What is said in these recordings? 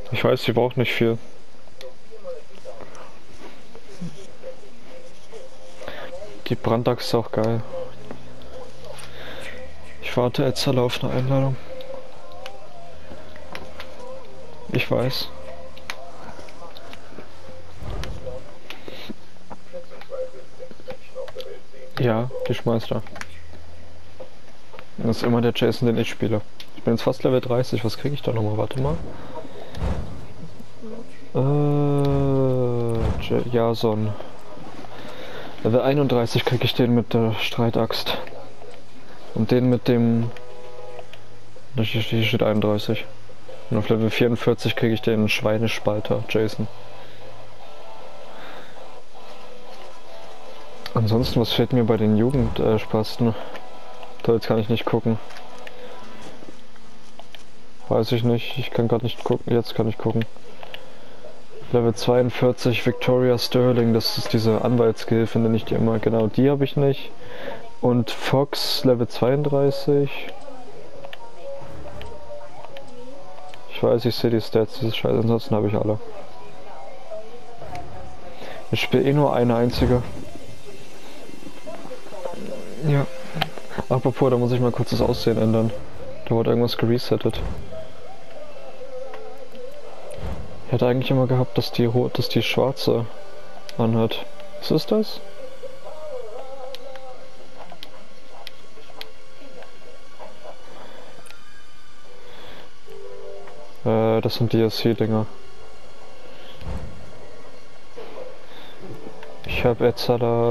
Ich weiß, die braucht nicht viel. Die Brandachs ist auch geil. Ich warte jetzt alle auf eine Einladung. Ich weiß. Ja, die schmeißt er. Das ist immer der Jason, den ich spiele. Ich bin jetzt fast Level 30. Was kriege ich da nochmal? Warte mal. Jason. Level 31 kriege ich den mit der Streitaxt. Und den mit dem... Hier steht 31. Und auf Level 44 kriege ich den Schweinespalter, Jason. Ansonsten, was fehlt mir bei den Jugendspasten? So, jetzt kann ich nicht gucken. Weiß ich nicht, ich kann gerade nicht gucken. Jetzt kann ich gucken. Level 42 Victoria Sterling, das ist diese Anwaltsgehilfe, nenne ich die immer. Genau, die habe ich nicht. Und Fox Level 32. Ich weiß, ich sehe die Stats, das ist scheiße, ansonsten habe ich alle. Ich spiele eh nur eine einzige. Ja. Apropos, da muss ich mal kurz das Aussehen ändern. Da wurde irgendwas geresettet. Ich hätte eigentlich immer gehabt, dass die schwarze anhat. Was ist das? Das sind DSC-Dinger. Ich habe jetzt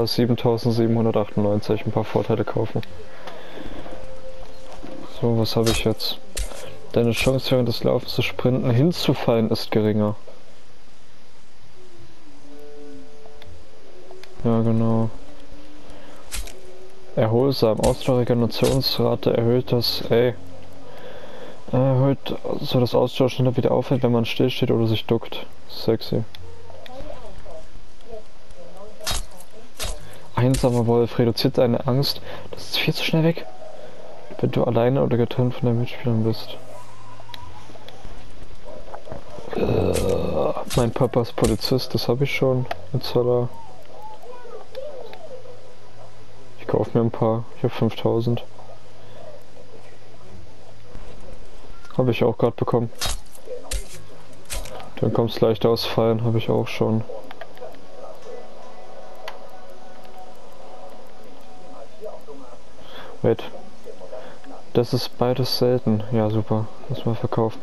7798, ein paar Vorteile kaufen. So, was habe ich jetzt? Deine Chance während des Laufens zu sprinten hinzufallen ist geringer. Ja, genau. Erholsam. Ausdauerregenerationsrate erhöht das, erhöht so das Ausdauer schneller wieder aufhält, wenn man stillsteht oder sich duckt. Sexy. Einsamer Wolf reduziert deine Angst. Das ist viel zu schnell weg. Wenn du alleine oder getrennt von deinen Mitspielern bist. Mein Papa ist Polizist, das habe ich schon. Jetzt hat er. Ich kaufe mir ein paar. Ich habe 5000. Habe ich auch gerade bekommen. Dann kommt es leicht ausfallen, habe ich auch schon. Wait. Das ist beides selten. Ja, super. Lass mal verkaufen.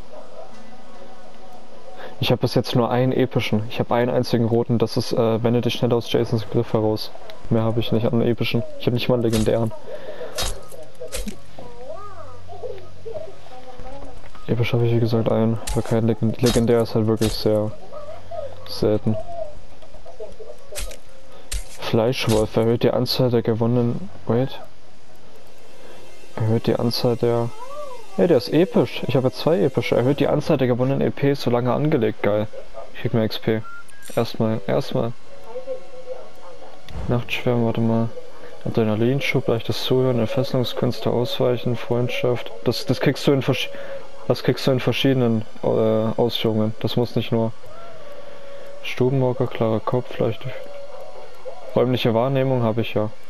Ich habe bis jetzt nur einen epischen. Ich habe einen einzigen roten. Das ist, wende dich schnell aus Jasons Griff heraus. Mehr habe ich nicht an epischen. Ich habe nicht mal einen legendären. Episch habe ich wie gesagt einen. Aber kein legendär ist halt wirklich sehr selten. Fleischwolf erhöht die Anzahl der gewonnenen... Wait. Erhöht die Anzahl der... Hey, der ist episch. Ich habe jetzt 2 epische. Erhöht die Anzahl der gewonnenen EPs so lange angelegt. Geil. Ich krieg mehr XP. Erstmal. Nachtschwärme, warte mal. Adrenalinschub, leichtes Zuhören, Entfesselungskünste, Ausweichen, Freundschaft. Das kriegst du in verschiedenen Ausführungen. Das muss nicht nur Stubenmauker, klarer Kopf, leichte räumliche Wahrnehmung habe ich ja.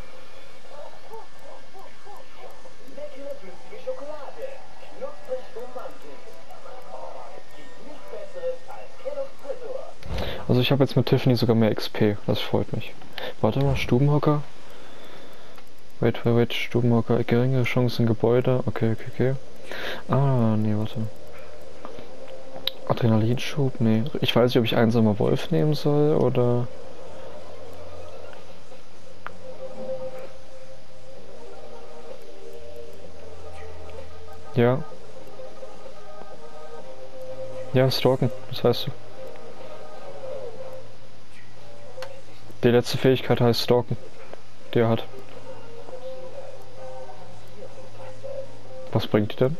Also ich habe jetzt mit Tiffany sogar mehr XP, das freut mich. Warte mal, Stubenhocker? Wait, Stubenhocker, geringe Chancen, Gebäude, okay. Ah, nee, warte. Adrenalinschub, nee. Ich weiß nicht, ob ich einsamer Wolf nehmen soll, oder... Ja. Ja, stalken, das weißt du. Die letzte Fähigkeit heißt Stalken, die er hat. Was bringt die denn?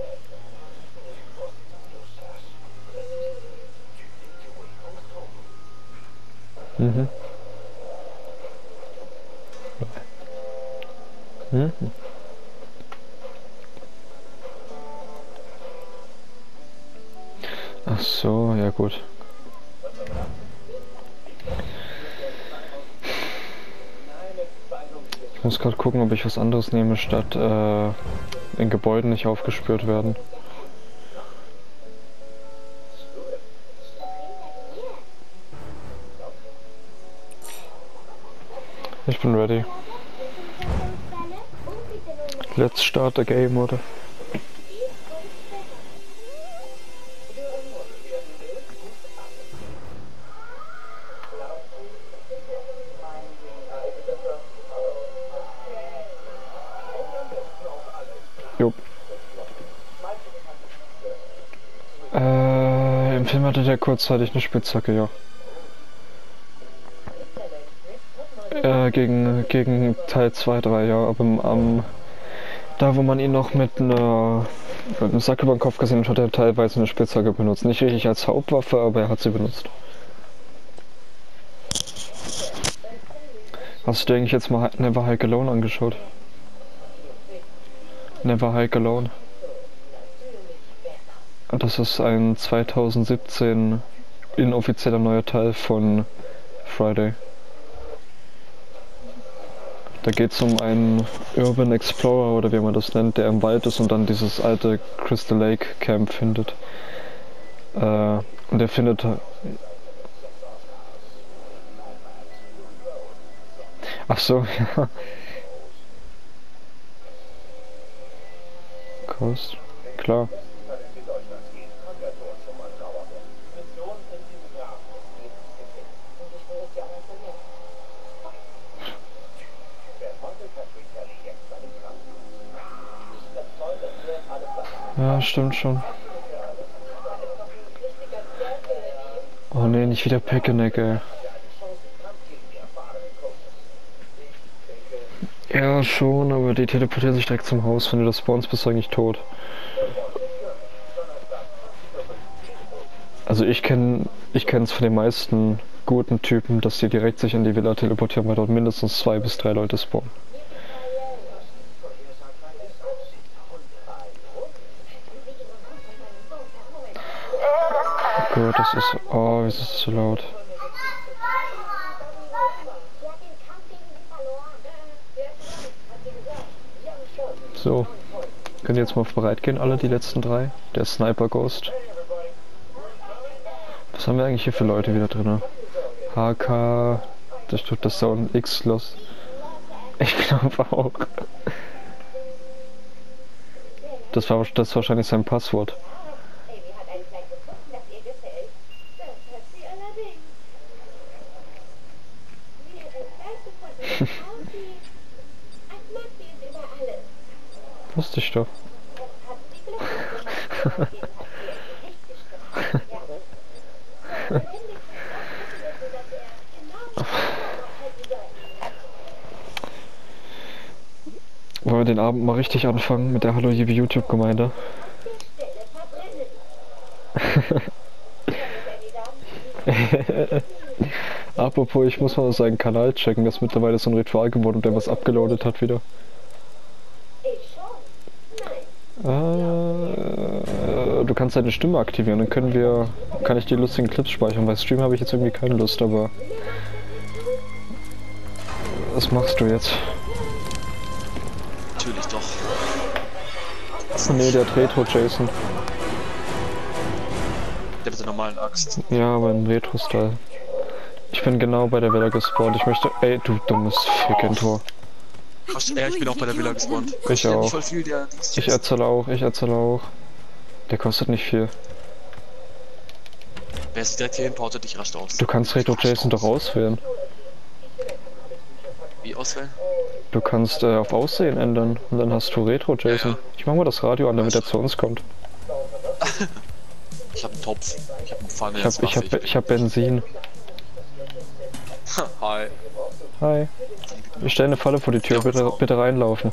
Mhm. Mhm. Ach so, ja gut. Ich muss gerade gucken, ob ich was anderes nehme, statt in Gebäuden nicht aufgespürt werden. Ich bin ready. Let's start the game, oder? Jo. Im Film hatte der kurzzeitig eine Spitzhacke, ja. Gegen Teil 2, 3, ja, aber da wo man ihn noch mit einem Sack über den Kopf gesehen hat, hat er teilweise eine Spitzhacke benutzt. Nicht richtig als Hauptwaffe, aber er hat sie benutzt. Hast du dir eigentlich jetzt mal Never Hike Alone angeschaut? Never Hike Alone. Das ist ein 2017 inoffizieller neuer Teil von Friday. Da geht es um einen Urban Explorer oder wie man das nennt, der im Wald ist und dann dieses alte Crystal Lake Camp findet. Und der findet... Ach so, ja. Coast, klar. Ja, stimmt schon. Oh ne, nicht wieder Peckeneck, ey. Ja, schon, aber die teleportieren sich direkt zum Haus. Wenn du das spawnst, bist du eigentlich tot. Also ich kenn's von den meisten guten Typen, dass die direkt sich in die Villa teleportieren, weil dort mindestens 2 bis 3 Leute spawnen. Gut, das ist... Oh, wie ist es zu laut. So. Können jetzt mal bereit gehen, alle die letzten 3. Der Sniper Ghost. Was haben wir eigentlich hier für Leute wieder drin? HK... Das tut das Sound X-Los. Ich glaube auch. Das ist wahrscheinlich sein Passwort. Wusste ich doch. Wollen wir den Abend mal richtig anfangen mit der Hallo Jibi YouTube-Gemeinde? Apropos, ich muss mal seinen Kanal checken, das ist mittlerweile so ein Ritual geworden und der was abgeloadet hat wieder. Du kannst deine Stimme aktivieren, dann kann ich die lustigen Clips speichern. Bei Stream habe ich jetzt irgendwie keine Lust, aber was machst du jetzt? Natürlich doch. Nee, der hat Retro-Jason. Der mit der normalen Axt. Ja, aber im Retro-Style. Ich bin genau bei der Villa gespawnt. Ich möchte... Ey, du dummes Fickentor. Ach, ja, ich bin auch bei der Villa gespawnt. Ich auch. Voll viel, Ich erzähle auch. Der kostet nicht viel. Wer ist direkt hierhin, portet dich rasch aus. Du kannst Retro-Jason doch auswählen. Wie auswählen? Du kannst auf Aussehen ändern und dann hast du Retro-Jason. Ja. Ich mach mal das Radio an, damit er zu uns kommt. Ich hab einen Topf. Ich hab einen Pfanne. Ich hab Benzin. Hi. Hi. Ich stelle eine Falle vor die Tür, bitte reinlaufen.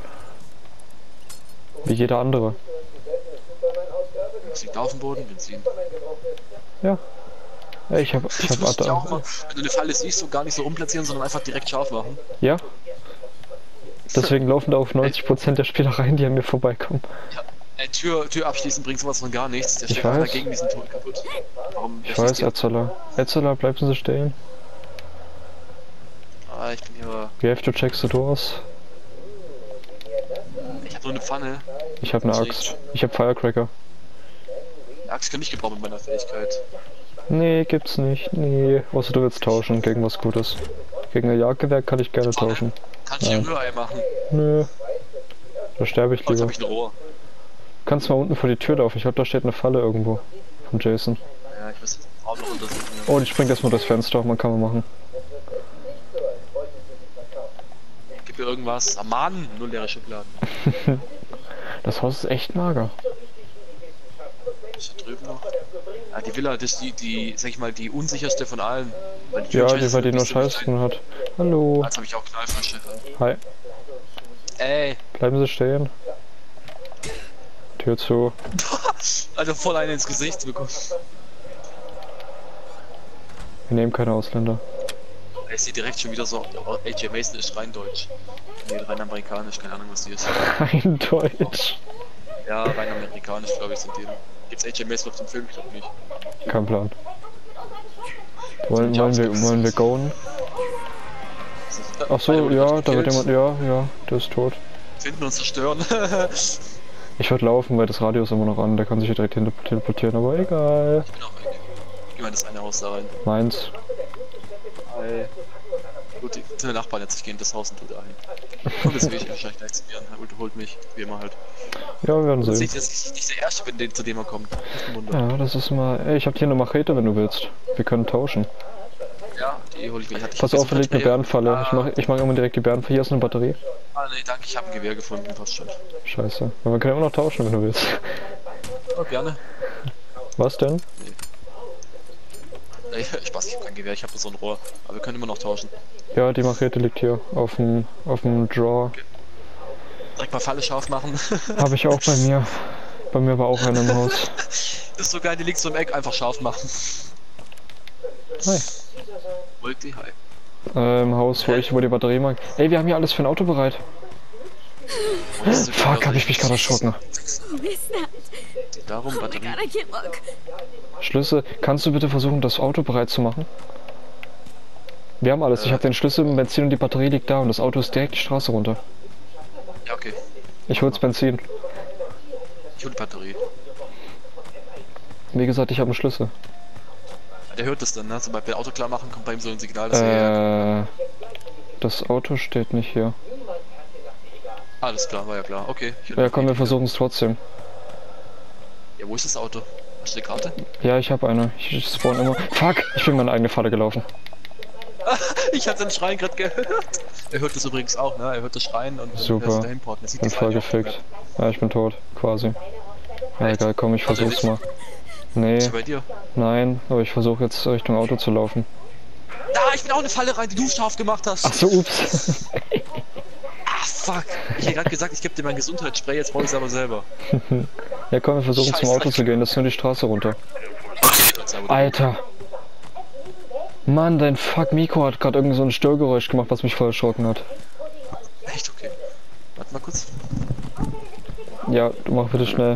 Wie jeder andere. Was liegt da auf dem Boden? Benzin. Ja. Ey, ich hab auch mal, wenn du eine Falle siehst, so gar nicht so umplatzieren, sondern einfach direkt scharf machen. Ja. Deswegen laufen da auf 90% der Spieler rein, die an mir vorbeikommen. Tür abschließen bringt sowas von gar nichts. Der Ich steht einfach weiß. dagegen, diesen Ton kaputt. Warum? Ich weiß, Etzeler. Etzeler, bleiben Sie stehen. Ah, ich bin hier. We have to check the doors. Ich hab nur eine Pfanne. Ich habe eine Axt. Ich habe Firecracker. Die Axt kann ich gebrauchen mit meiner Fähigkeit. Nee, gibt's nicht. Nee. Außer du willst tauschen gegen was Gutes. Gegen ein Jagdgewehr kann ich gerne Pfanne? tauschen. Kann ich hier Rührei machen? Nö. Da sterbe ich Oh, jetzt lieber. hab ich ein Rohr. Kannst mal unten vor die Tür laufen. Ich glaube, da steht eine Falle irgendwo. Von Jason. Ja, ich muss jetzt auch noch untersuchen. Oh, die springt erstmal durchs Fenster. Man kann man machen. Gib mir irgendwas. Ah, Mann! Nur leere Schubladen. Das Haus ist echt mager. Ist da drüben noch? Ja, die Villa, das ist die, sag ich mal, die unsicherste von allen. Weil Ja, Türen weil die nur nicht so Scheiß klein. drin hat. Hallo. Jetzt habe ich auch Knallfrische. Hi. Ey! Bleiben Sie stehen. Tür zu. Alter, voll einen ins Gesicht bekommen. Wir nehmen keine Ausländer. Ich sehe direkt schon wieder so, AJ Mason ist rein deutsch. Nee, rein amerikanisch, keine Ahnung was die ist. Kein Deutsch. Ja, rein amerikanisch glaube ich sind die. Gibt's AJ Mason auf dem Film? Ich glaube nicht. Kein Plan. Wollen wir goen? Ach so, ja, da wird jemand, ja, der ist tot. Finden und zerstören. Ich würde laufen, weil das Radio ist immer noch an, der kann sich hier direkt teleportieren, aber egal. Ich bin auch weg. Geh mal in das eine Haus da rein. Meins. Hi. Gut, die Nachbarn jetzt, ich gehe in das Haus und tu da hin. Und das will ich wahrscheinlich gleich zu mir an. Und holt mich, wie immer halt. Ja, wir werden Sehe sehen. ich, dass ich nicht der Erste bin, zu dem er kommt. Das ist ein Wunder. Ja, das ist mal... Ey, ich hab hier eine Machete, wenn du willst. Wir können tauschen. Ja, die hol ich mir. Pass auf, hier liegt eine Bärenfalle. Ich mach immer direkt die Bärenfalle. Hier ist eine Batterie. Ah, nee, danke, ich habe ein Gewehr gefunden, passt schon. Scheiße. Aber wir können immer noch tauschen, wenn du willst. Oh, gerne. Was denn? Nee, Spaß, ich habe kein Gewehr, ich habe nur so ein Rohr. Aber wir können immer noch tauschen. Ja, die Machete liegt hier auf dem Drawer. Direkt mal Falle scharf machen. Habe ich auch bei mir. Bei mir war auch einer im Haus. Das ist so geil, die liegt so im Eck, einfach scharf machen. Hi. Multi, hi. Im Haus, wo die Batterie mag. Ey, wir haben hier alles für ein Auto bereit. Fuck, hab ich mich gerade erschrocken. Darum, Oh my Batterie. god, I can't look. Schlüssel, kannst du bitte versuchen, das Auto bereit zu machen? Wir haben alles. Ich habe den Schlüssel, Benzin und die Batterie liegt da und das Auto ist direkt die Straße runter. Ja, okay. Ich hol's Benzin. Ich hol die Batterie. Wie gesagt, ich habe einen Schlüssel. Der hört das dann, ne? Sobald wir Auto klar machen, kommt bei ihm so ein Signal, dass er... Das Auto steht nicht hier. Alles klar, war ja klar. Okay. Ich Ja, komm, wir versuchen es trotzdem. Ja, wo ist das Auto? Hast du die Karte? Ja, ich habe eine. Ich spawn immer. Fuck, ich bin in meine eigene Falle gelaufen. Ich hatte den Schreien gerade gehört. Er hört das übrigens auch, ne? Er hört das Schreien und Super. Er sieht Bin die voll Falle auch nicht gefickt. Ja, ich bin tot, quasi. Ja, egal, komm, ich Also versuch's nicht? mal. Nee, mehr. Bei dir? nein, aber ich versuche jetzt Richtung Auto zu laufen. Ah, ich bin auch in eine Falle rein, die du scharf gemacht hast. Ach so, ups. Ah, fuck. Ich hätte gerade gesagt, ich gebe dir mein Gesundheitsspray, jetzt brauche ich es aber selber. Ja, komm, wir versuchen zum Scheiße. Auto zu gehen, das ist nur die Straße runter. Alter. Mann, dein fuck Mikro hat gerade irgendwie so ein Störgeräusch gemacht, was mich voll erschrocken hat. Echt okay. Warte mal kurz. Ja, du mach bitte schnell.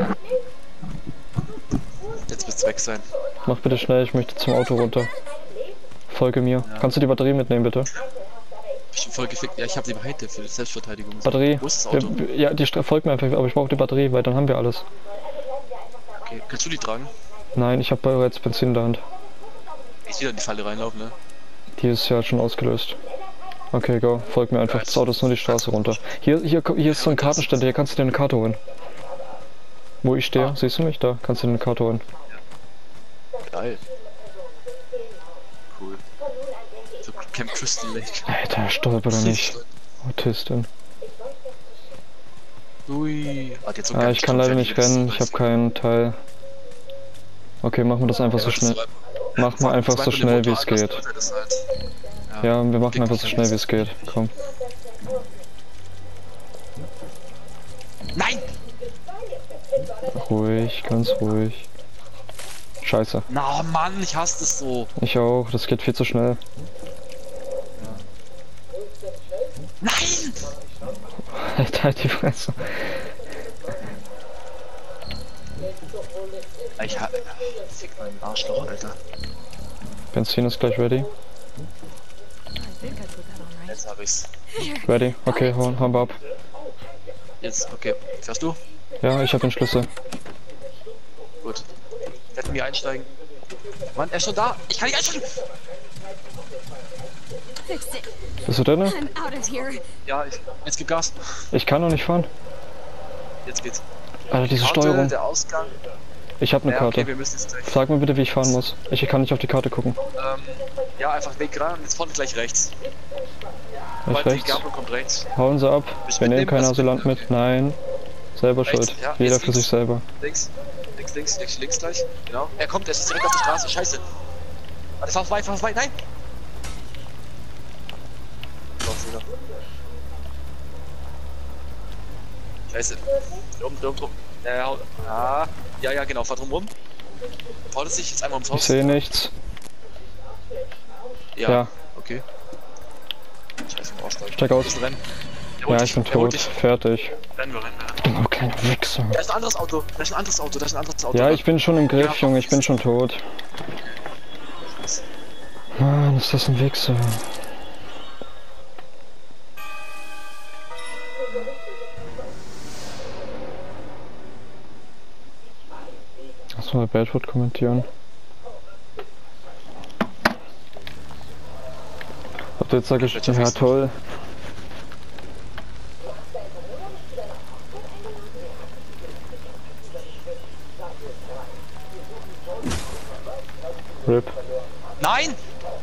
Jetzt wird's weg sein. Mach bitte schnell, ich möchte zum Auto runter. Folge mir. Ja. Kannst du die Batterie mitnehmen, bitte? Ich bin voll gefickt. Ja, ich habe die Weite für Selbstverteidigung. Batterie. Wo ist das Auto? Ja, die folgt mir einfach, aber ich brauche die Batterie, weil dann haben wir alles. Okay, kannst du die tragen? Nein, ich habe bereits Benzin in der Hand. Ich wieder in die Falle reinlaufen, ne? Die ist ja schon ausgelöst. Okay, go. Folg mir einfach. Ja, Das Auto ist nur die Straße runter. Hier ist so ein Kartenständer. Hier kannst du dir eine Karte holen. Wo ich stehe, siehst du mich? Da kannst du dir eine Karte holen. Geil. Cool. So Camp Crystal Lake. Alter, stolper da nicht. Autistin. Ui. Ah, jetzt so Ah, ich kann leider nicht rennen. Ich habe keinen Teil. Okay, machen wir das einfach so schnell. Mach mal einfach so schnell wie es geht. Ja, wir machen einfach so schnell wie es geht. Komm. Nein! Ruhig, ganz ruhig. Scheiße. Na Mann, ich hasse das so. Ich auch, das geht viel zu schnell. Nein! Alter, halt die Fresse. Ich hab... Fick meinen Arschloch, Alter. Benzin ist gleich ready. Jetzt hab ich's. Ready? Okay, hauen wir ab. Jetzt, okay. Fährst du? Ja, ich habe den Schlüssel. Gut. Hätten wir einsteigen. Mann, er ist schon da! Ich kann nicht einsteigen! Bist du drin? Ja, jetzt gib Gas. Ich kann noch nicht fahren. Jetzt geht's. Alter, diese Karte, Steuerung. der Ausgang. Ich habe eine Ja, Karte. okay, wir müssen jetzt gleich. Sag mir bitte, wie ich fahren muss. Ich kann nicht auf die Karte gucken. Ja, einfach weg ran und jetzt vorne gleich rechts. Nicht Die rechts. Gabel kommt rechts. Hauen sie ab. Willst du Wir nehmen mitnehmen? kein Also, Asylant mit. okay. Nein. Selber Rechts, schuld. ja, Jeder jetzt für sich links. selber. Links gleich. Genau. Er kommt, er ist direkt auf der Straße. Scheiße. Warte, fahr vorbei, nein! So, wieder. Scheiße. Drum. Ja, genau, fahr drum rum. Haut es sich jetzt einmal ums Haus. Ich sehe nichts. Ja. Okay. Scheiße, aussteigen. Steig aus. Rennen. Ja, ich bin tot. Fertig. Rennen wir. Oh, kleiner Wichser. Da ist ein anderes Auto. Ja, ich bin schon im Griff, Junge. Ich bin schon tot. Mann, ist das ein Wichser. Lass mal Badwood kommentieren. Ob jetzt sage ich, ja toll. RIP. Nein!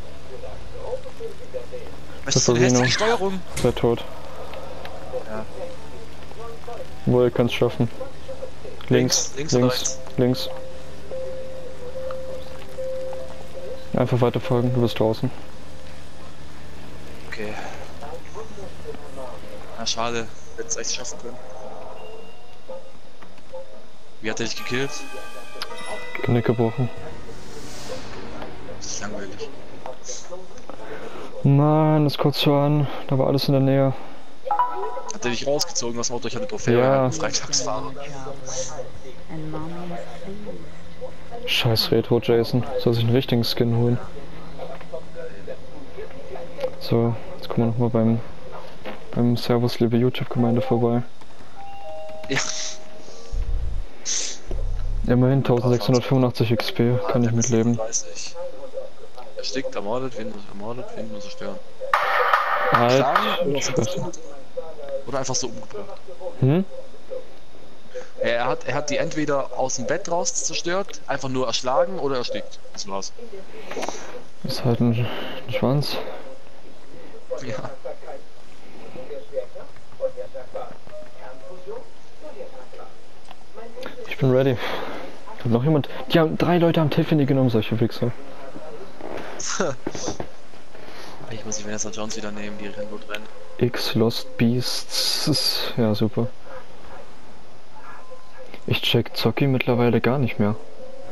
Was ist denn jetzt die Steuerung? Wer tot. Ja. Wohl, ihr könnt's schaffen. Links. Links. Einfach weiter folgen, du bist draußen. Okay. Na schade, hätte es echt schaffen können. Wie hat er dich gekillt? Genick gebrochen. Das ist langweilig. Nein, das guckt so an. Da war alles in der Nähe. Hat er dich rausgezogen aus dem Auto? Ich hatte Trophäe. Ja. Freitagsfahrer. Scheiß Retro Jason. Soll sich einen richtigen Skin holen. So, jetzt kommen wir nochmal beim Servus liebe YouTube-Gemeinde vorbei. Ja. Immerhin 1685 XP, kann ich mitleben. 30. Erstickt, ermordet, wen muss er stören. Halt. Oder einfach so umgebracht. Hm? Er hat die entweder aus dem Bett raus zerstört, einfach nur erschlagen oder erstickt. Das war's. Ist halt ein Schwanz. Ja. Ich bin ready. Und noch jemand. Die haben 3 Leute am Tiffany genommen, solche Wichser. Ich muss die Vanessa Jones wieder nehmen, die rennen gut rennen. X Lost Beasts. Ja, super. Ich check Zocki mittlerweile gar nicht mehr.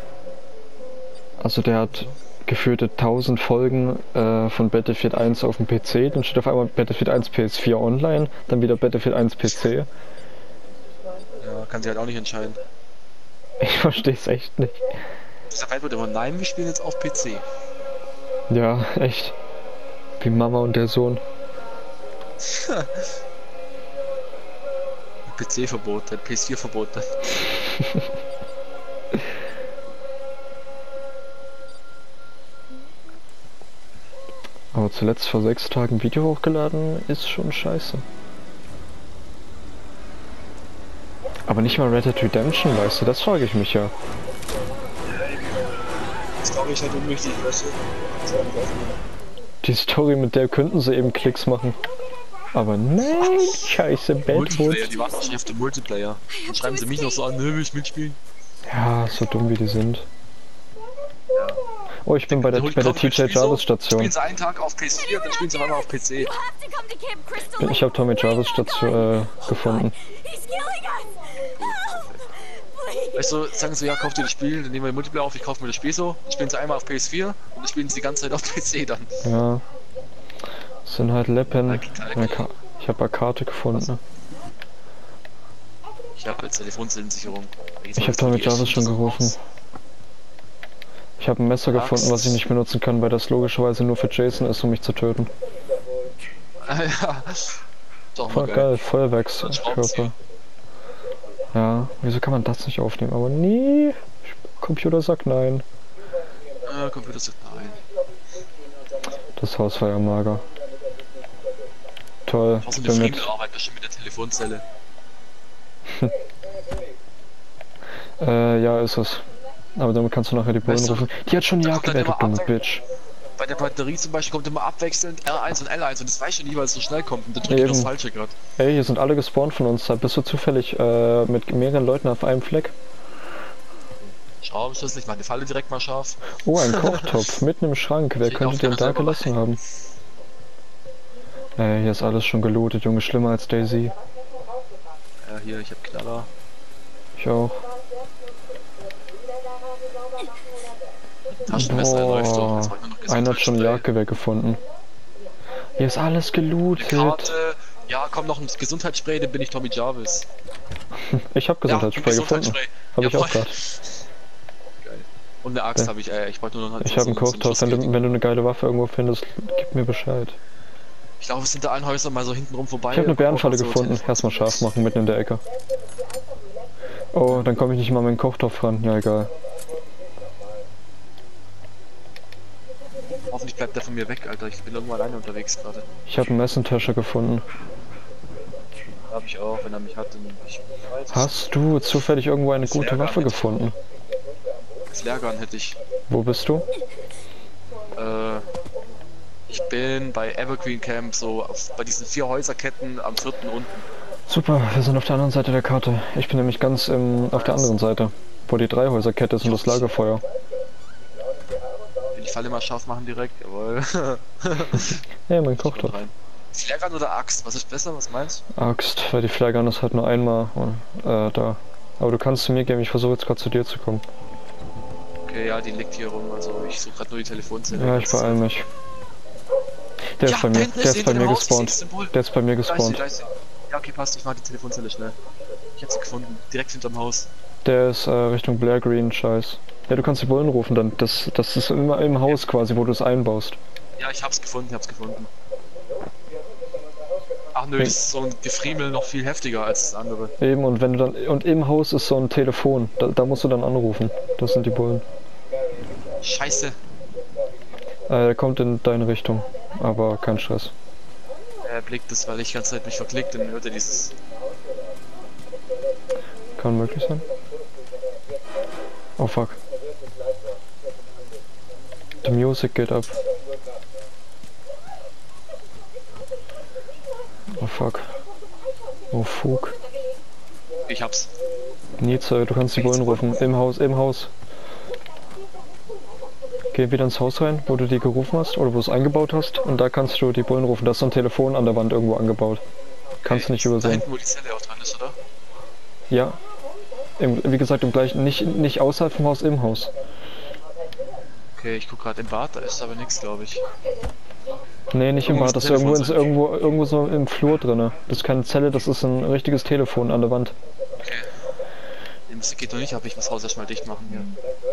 Also der hat geführte 1000 Folgen von Battlefield 1 auf dem PC, dann steht auf einmal Battlefield 1 PS4 online, dann wieder Battlefield 1 PC. Ja, kann sie halt auch nicht entscheiden. Ich versteh's echt nicht. Deshalb wird immer, nein, wir spielen jetzt auf PC. Ja, echt. Wie Mama und der Sohn. PC-Verbot, PS4-Verbot. Aber zuletzt vor 6 Tagen Video hochgeladen ist schon scheiße. Aber nicht mal Red Dead Redemption, weißt du, das frage ich mich ja. Das glaube ich halt unwichtig, weißt du. Die Story, mit der könnten sie eben Klicks machen. Aber nein, scheiße, Multiplayer, die Badwood. warten auf den Multiplayer. Dann schreiben sie mich noch so an, ne, will ich mitspielen? Ja, so dumm wie die sind. Oh, ich bin bei der TJ Jarvis Station. Spielen sie einen Tag auf PS4, dann spielen sie einmal auf PC. Ich habe Tommy Jarvis Station gefunden. Weißt du, sagen sie, ja, kauf dir das Spiel, dann nehmen wir den Multiplayer auf, ich kaufe mir das Spiel so, dann spielen sie einmal auf PS4 und dann spielen sie die ganze Zeit auf PC dann. Ja. Das sind halt Leppen. Ich habe eine Karte gefunden. Ich habe jetzt Telefonzellensicherung. Ich habe Tommy Jarvis schon gerufen. Ich habe ein Messer gefunden, was ich nicht benutzen kann, weil das logischerweise nur für Jason ist, um mich zu töten. Ah ja. Doch Voll geil, Feuerwerkskörper. Ja, wieso kann man das nicht aufnehmen? Aber nie. Computer sagt nein. Computer sagt nein. Das Haus war ja mager. Toll. Ich bin mit Arbeit, bestimmt mit der Telefonzelle. Ja, ist es. Aber damit kannst du nachher die Bullen rufen. Die hat schon ja gewählt, du dumme Bitch. Bei der Batterie zum Beispiel kommt immer abwechselnd R1 und L1 und das weiß ich schon nie, weil es so schnell kommt und dann drücke ich das Falsche gerade. Ey, hier sind alle gespawnt von uns. Da bist du zufällig mit mehreren Leuten auf einem Fleck. Schraubenschlüssel, ich mache die Falle direkt mal scharf. Oh, ein Kochtopf mitten im Schrank. Wer könnte den da gelassen haben? Ey, hier ist alles schon gelootet, Junge. Schlimmer als Daisy. Ja, hier, ich hab Knaller. Ich auch. Taschenmesser läuft doch. Einer hat schon ein Jagdgewehr gefunden. Hier ist alles gelootet. Karte. Ja, komm, noch ein Gesundheitsspray, dann bin ich Tommy Jarvis. Ich hab Gesundheitsspray gefunden. Hab ich auch gerade. Geil. Und eine Axt habe ich, ich wollte nur noch... Ich habe einen Kochtopf, wenn du eine geile Waffe irgendwo findest, gib mir Bescheid. Ich laufe hinter allen Häusern mal so hinten rum vorbei. Ich habe eine Bärenfalle gefunden. Erstmal scharf machen, mitten in der Ecke. Oh, dann komme ich nicht mal mit dem Kochtopf ran. Ja, egal. Hoffentlich bleibt der von mir weg, Alter. Ich bin irgendwo alleine unterwegs gerade. Ich habe einen Messentasche gefunden. Hab ich auch, wenn er mich hat, dann ich weiß. Hast du zufällig irgendwo eine gute Waffe gefunden? Flaregun hätte ich. Wo bist du? Ich bin bei Evergreen Camp, so bei diesen 4 Häuserketten am 4. unten. Super, wir sind auf der anderen Seite der Karte. Ich bin nämlich ganz auf der anderen Seite, wo die 3-Häuserkette ist und das Lagerfeuer. Will die Falle mal scharf machen direkt, jawohl. Ja, mein Kochtopf. Flaregun oder Axt? Was ist besser, was meinst du? Axt, weil die Flaregun ist halt nur einmal da. Aber du kannst zu mir gehen, ich versuche jetzt gerade zu dir zu kommen. Okay, ja, die liegt hier rum, also ich suche gerade nur die Telefonzelle. Ja, ich beeile mich. Der ist bei mir, der ist bei mir gespawnt. Der ist bei mir gespawnt. Ja, okay, passt, ich mach die Telefonzelle schnell. Ich hab sie gefunden, direkt hinterm Haus. Der ist Richtung Blair Green, scheiß. Ja, du kannst die Bullen rufen dann. Das ist immer im Haus quasi, wo du es einbaust. Ja, ich hab's gefunden. Ach nö, das ist so ein Gefriemel noch viel heftiger als das andere. Eben, und wenn du dann. Und im Haus ist so ein Telefon. Da musst du dann anrufen. Das sind die Bullen. Scheiße. Er kommt in deine Richtung. Aber kein Stress. Er blickt es, weil ich die ganze Zeit mich verklickt, dann hört er dieses. Kann möglich sein. Oh fuck. The music geht ab. Oh fuck. Oh fuck. Ich hab's. Nietzsche, du kannst die Bullen rufen. Im Haus. Geh wieder ins Haus rein, wo du die gerufen hast oder wo du es eingebaut hast und da kannst du die Bullen rufen. Da ist so ein Telefon an der Wand irgendwo angebaut. Kannst du nicht übersehen. Da hinten, wo die Zelle auch dran ist, oder? Ja. Wie gesagt, im gleichen, nicht außerhalb vom Haus, im Haus. Okay, ich guck gerade im Bad, da ist aber nichts, glaube ich. Nee, nicht im Bad, das ist irgendwo so im Flur drinne. Das ist keine Zelle, das ist ein richtiges Telefon an der Wand. Okay. Die Musik geht doch nicht ab, ich muss das Haus erstmal dicht machen hier.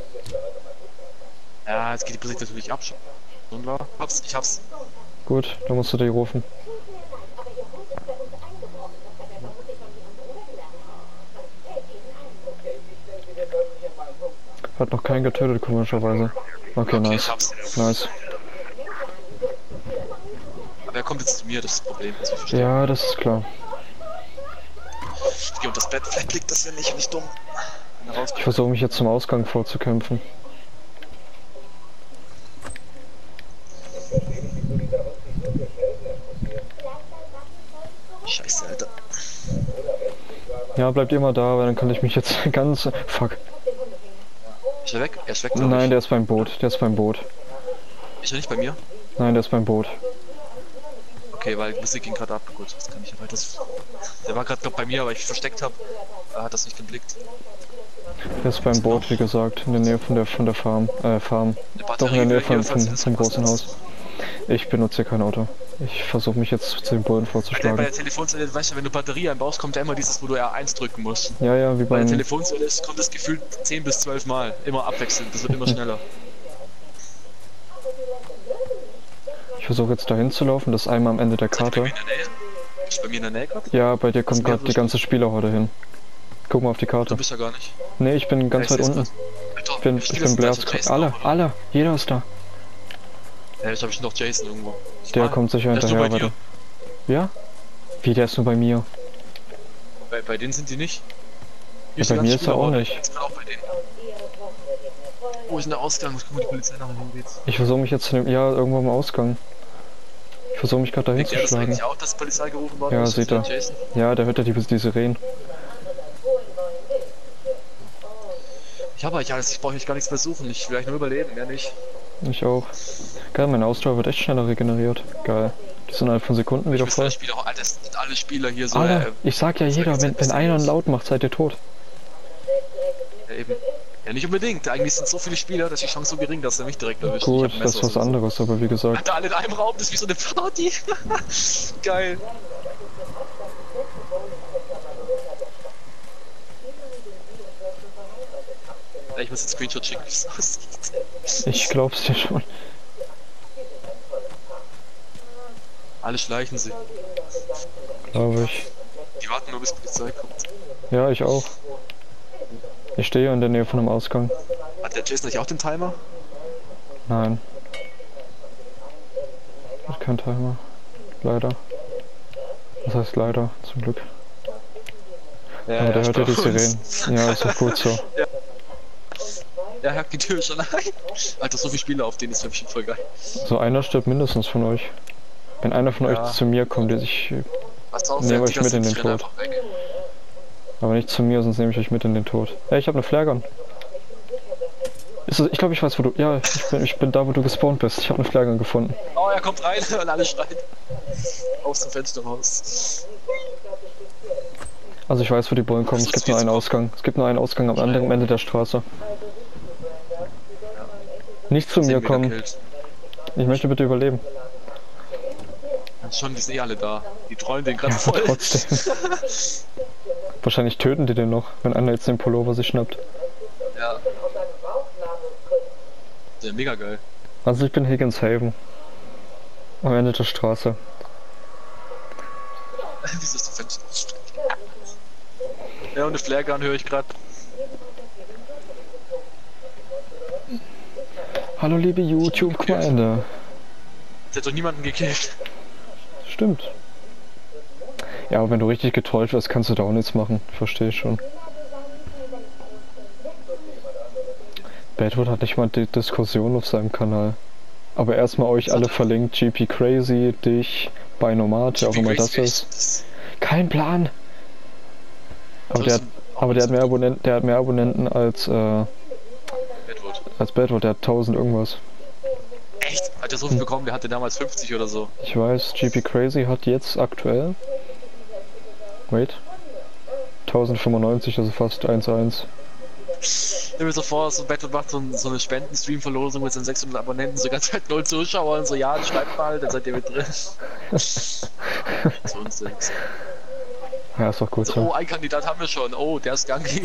Ja, jetzt geht die Musik natürlich ab. Schon klar. Ich hab's. Gut, dann musst du die rufen. Hat noch keinen getötet, komischerweise. Okay, nice. Nice. Aber er kommt jetzt zu mir, das ist das Problem. Das ja, das ist klar. Ich geh unter das Bett, vielleicht liegt das ja nicht dumm. Ich versuche mich jetzt zum Ausgang vorzukämpfen. Scheiße, Alter. Ja, bleibt immer da, weil dann kann ich mich jetzt ganz... Fuck. Ist er weg? Er ist weg, nein, der ist beim Boot. Ist er nicht bei mir? Nein, der ist beim Boot. Okay, weil die Musik ging gerade ab. Gut, das kann ich ja weiter. Der war gerade bei mir, aber ich versteckt habe. Er hat das nicht geblickt. Der ist beim Boot, wie gesagt, in der Nähe von der Farm. Doch in der Nähe vom großen Haus. Ich benutze hier kein Auto. Ich versuche mich jetzt zu den Bullen Bei vorzuschlagen. der Telefonzelle, weißt du, wenn du Batterie einbaust, kommt ja immer dieses, wo du R1 drücken musst. Ja, ja, wie Bei der beim... Telefonzelle kommt das gefühlt 10 bis 12 Mal. Immer abwechselnd, das wird immer schneller. Ich versuche jetzt dahin zu laufen, das ist einmal am Ende der Seid ihr bei Karte. mir in der Nähe? Bist du bei mir in der Nähe gerade? Ja, bei dir kommt mir gerade die wurscht. ganze Spielerhorde hin. Guck mal auf die Du Karte. bist ja gar nicht. Nee, ich bin ganz Ja, weit ich seh's unten. grad. Ich bin Blairs. Alle, jeder ist da. Ja, jetzt habe ich noch Jason irgendwo. Der kommt sicher Der ist nur hinterher, bei dir. warte. Ja? Wie, der ist nur bei mir? Bei denen sind die nicht. Ja, bei mir ist er auch nicht. Ich bin auch bei denen. Wo ist denn der Ausgang? Ich guck mal die Polizei nachher hingeht. Ich versuche mich jetzt zu dem... Ja, irgendwo am Ausgang. Ich versuche mich gerade dahin Denkt zu er das schlagen. eigentlich auch, dass die Polizei gerufen worden Ja, ist? sieht Der er. Jason? Ja, der hört ja die Sirenen. Ich habe eigentlich alles, ich brauche mich gar nichts mehr suchen. Ich will eigentlich nur überleben, mehr nicht. Ich auch. Geil, meine Ausdauer wird echt schneller regeneriert. Geil. Die sind innerhalb von Sekunden wieder voll. Das sind alle Spieler hier so. Alter, ich sag ja jeder, wenn einer einen laut macht, seid ihr tot. Ja, eben. Ja, nicht unbedingt. Eigentlich sind so viele Spieler, dass die Chance so gering, dass er mich direkt erwischt. Gut, Ich hab ein das Messer ist was oder so. anderes, aber wie gesagt. Da alle in einem Raum, das ist wie so eine Party. Geil. Ja, ich muss jetzt Screenshot schicken, wie es aussieht. Ich glaub's dir schon. Alle schleichen sie. Glaube ich. Die warten nur bis Polizei kommt. Ja, ich auch. Ich stehe in der Nähe von einem Ausgang. Hat der Jason nicht auch den Timer? Nein. Hat kein Timer. Leider. Das heißt leider, zum Glück. Ja, Aber der hört ja die bei uns. Sirenen. Ja, ist doch gut so. Er hackt die Tür schon ein. Alter, so viele Spieler auf denen ist wirklich voll geil. So einer stirbt mindestens von euch. Wenn einer von Ja. euch zu mir kommt, Pass auf, nehme der euch mit in den ich renn Tod. einfach weg. Aber nicht zu mir, sonst nehme ich euch mit in den Tod. Ey, ich habe eine Flaregun. Ich glaube, ich weiß, wo du... Ja, ich bin da, wo du gespawnt bist. Ich habe eine Flaregun gefunden. Oh, er kommt rein und alle schreien. Aus dem Fenster raus. Also ich weiß, wo die Bullen kommen. Es gibt nur einen Ausgang. Es gibt nur einen Ausgang am anderen Ende der Straße. Nicht zu mir kommen. Ich möchte bitte überleben. Schon, die sind eh alle da. Die trollen den gerade Ja, voll. trotzdem. Wahrscheinlich töten die den noch, wenn einer jetzt den Pullover sich schnappt. Ja. Der mega geil. Also ich bin Higginshaven. Am Ende der Straße. Wieso ist das Fenster? Ja, und eine Flaregun höre ich gerade. Hallo liebe YouTube-Gemeinde. Der hat doch niemanden gekillt. Stimmt. Ja, aber wenn du richtig getäuscht wirst, kannst du da auch nichts machen. Ich verstehe schon. Badwood hat nicht mal die Diskussion auf seinem Kanal. Aber erstmal euch alle verlinkt. GP Crazy, dich, Binomat, wer auch immer das ist. Kein Plan. Aber der hat mehr Abonnenten als Badwood. Der hat 1000 irgendwas. Echt? Hat er so viel bekommen? Der hatte damals 50 oder so. Ich weiß, GP Crazy hat jetzt aktuell... Wait. 1095, also fast 1:1. Ich mir so vor, so Battle macht so eine Spenden-Stream-Verlosung mit seinen 600 Abonnenten, so ganz halt 0 Zuschauer und so, ja, schreibt mal, dann seid ihr mit drin. So Unsinn. Ja, ist doch gut So, so. oh, ein Kandidat haben wir schon. Oh, der ist Gangi.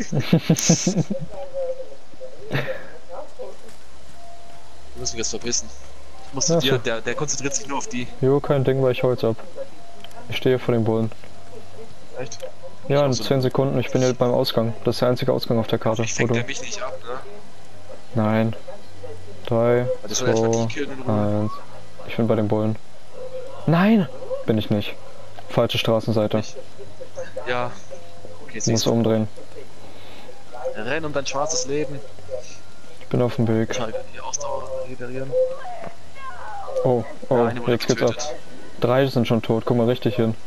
Wir müssen jetzt verpissen. Ich muss zu dir, der konzentriert sich nur auf die. Jo, kein Ding, weil ich Holz ab. Ich stehe vor den Bullen. Echt? Ja, in Also, 10 Sekunden. Ich bin ja beim Ausgang. Das ist der einzige Ausgang auf der Karte. Ich fängt der mich nicht ab, ne? Nein. 3, Das soll erstmal 2, die killen in Ruhe. 1. Ich bin bei den Bullen. Nein! Bin ich nicht. Falsche Straßenseite. Ja. Okay, Ich muss umdrehen. Renn um dein schwarzes Leben. Ich bin auf dem Weg. Schau, die Ausdauer reparieren. Oh, oh, Ja, eine wurde jetzt geht's ab. getötet. 3 sind schon tot. Guck mal richtig hin.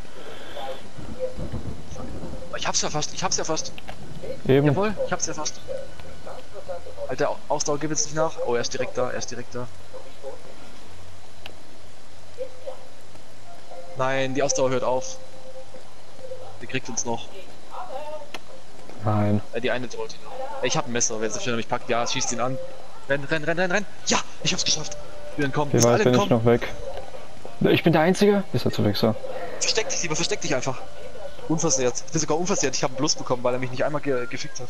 Ich hab's ja fast. Eben. Jawohl, ich hab's ja fast. Alter, Ausdauer gibt jetzt nicht nach. Oh, er ist direkt da. Nein, die Ausdauer hört auf. Der kriegt uns noch. Nein. Die eine trollt ihn noch. Ich hab ein Messer, wer sich mich packt, ja, schießt ihn an. Renn. Ja, ich hab's geschafft. Wir entkommen. Wie weit bin ich noch weg? Ich bin der Einzige? Ist er zu Wichser. Versteck dich lieber, versteck dich einfach. Unversehrt. Ich bin sogar unversehrt. Ich habe einen Plus bekommen, weil er mich nicht einmal gefickt hat.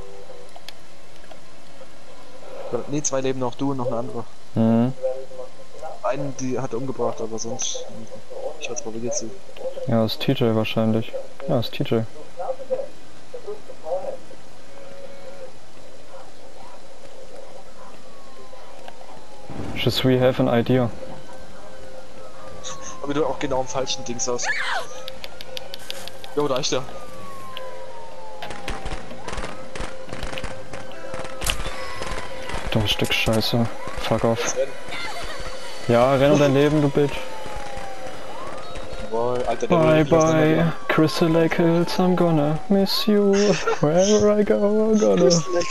Ne, 2 leben noch, du und noch eine andere. Mhm. Einen, die hat er umgebracht, aber sonst... Ich weiß probiert sie. Ja, ist TJ wahrscheinlich. Ja, ist TJ. Just we have an idea. Aber du auch genau am falschen Dings aus. Jo, da ist der. Dummes Stück Scheiße. Fuck off. Ja, renn um dein Leben, du Bitch. Jawohl, Alter, Bye bye, Crystal Lake Hills, I'm gonna miss you. Wherever I go, I'm gonna.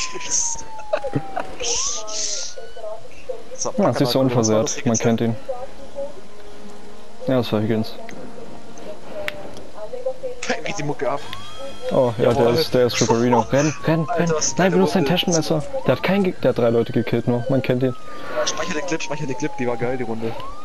Ja, sie ist unversehrt, man kennt ihn. Ja, das war Higgins. Geht die Mucke ab. Oh, ja, der ist Ripperino. Renn. Alter, Nein, benutzt dein Taschenmesser. Der hat 3 Leute gekillt nur, man kennt ihn. Speicher den Clip, die war geil, die Runde.